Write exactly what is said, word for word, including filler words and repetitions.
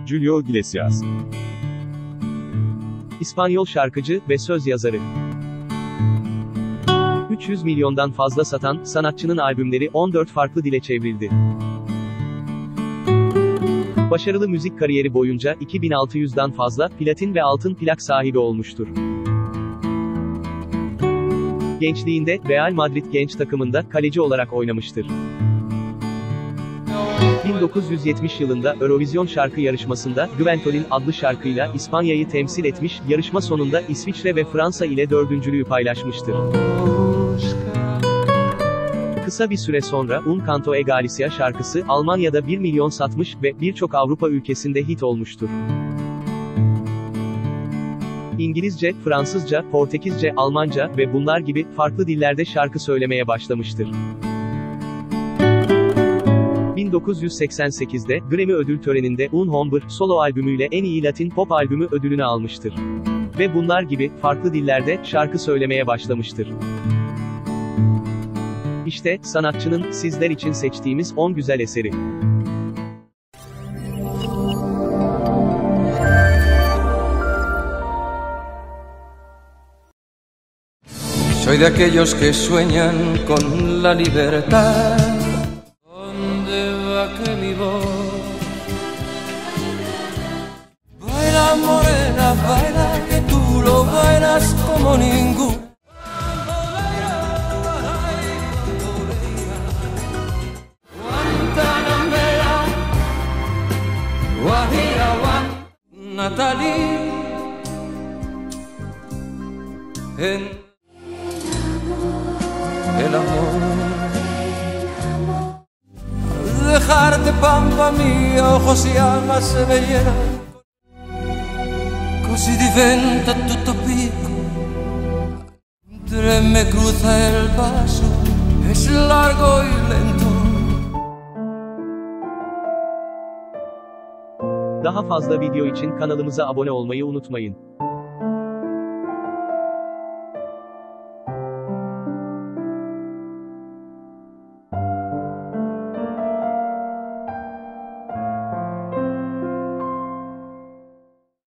Julio Iglesias. İspanyol şarkıcı ve söz yazarı. üç yüz milyondan fazla satan, sanatçının albümleri on dört farklı dile çevrildi. Başarılı müzik kariyeri boyunca iki bin altı yüzden fazla platin ve altın plak sahibi olmuştur. Gençliğinde Real Madrid genç takımında kaleci olarak oynamıştır. bin dokuz yüz yetmiş yılında Eurovision şarkı yarışmasında Gwendoline adlı şarkıyla İspanya'yı temsil etmiş, yarışma sonunda İsviçre ve Fransa ile dördüncülüğü paylaşmıştır. Kısa bir süre sonra Un Canto e Galicia şarkısı Almanya'da bir milyon satmış ve birçok Avrupa ülkesinde hit olmuştur. İngilizce, Fransızca, Portekizce, Almanca ve bunlar gibi farklı dillerde şarkı söylemeye başlamıştır. bin dokuz yüz seksen sekizde Grammy ödül töreninde Un Hombre solo albümüyle en iyi Latin pop albümü ödülünü almıştır. Ve bunlar gibi farklı dillerde şarkı söylemeye başlamıştır. İşte sanatçının sizler için seçtiğimiz on güzel eseri. Soy de aquellos que sueñan con la libertad. ¿Dónde va que mi voz? Baila morena, baila que tú lo bailas como ningún. Guantanamera, Guajira, Natalie, en el amor. Al dejarte pampa mia, ojos y alma se me llenan. Così diventa tutto piccolo. Mentre me cruza el paso, es largo y lento. Daha fazla video için kanalımıza abone olmayı unutmayın.